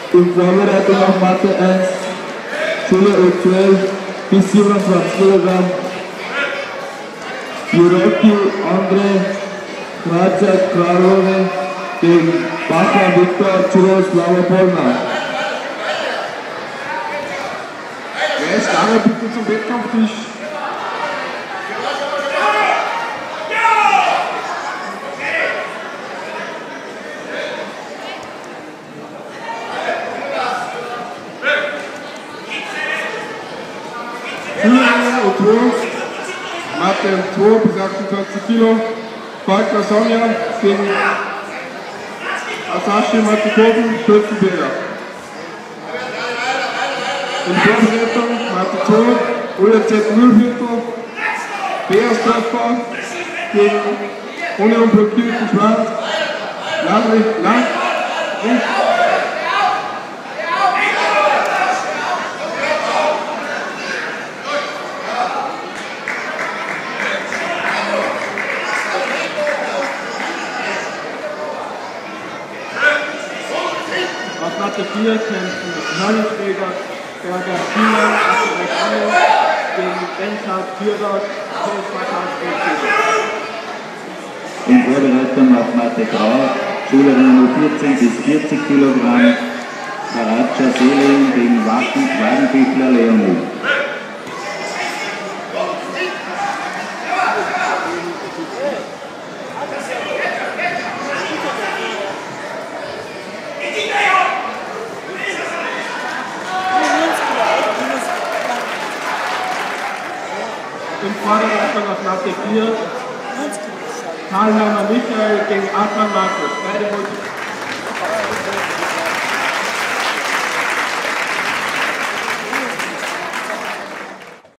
In Vorbereitung auf Mathe 1, Schule U12 bis 27 Kilogramm. Juroki André Krajcak Kralove gegen Bacha Viktor Churoslava Polna. Wer ist da bitte zum Wettkampftisch? Schülerinnen und Tour, Mathe 2 bis 28 Kilo, Falkner Sonja gegen Asashi Matikoven, Schützenberger. In Vorbereitung Mathe 2, ULZ 0 Beersdorfer gegen ohne unblockierten Schwanz, lang, auf Mathe 4 kämpfen Hörnenträger Berger Schüler gegen Benchard Türdorf, In Vorbereitung auf Mathe 3, Schülerinnen U14 bis 40 Kilogramm, Karatscha Selim gegen Wagenbichler Leonie. In Vorderreitung auf Mathe 4, Karlheimer Michael gegen Adnan Markus, beide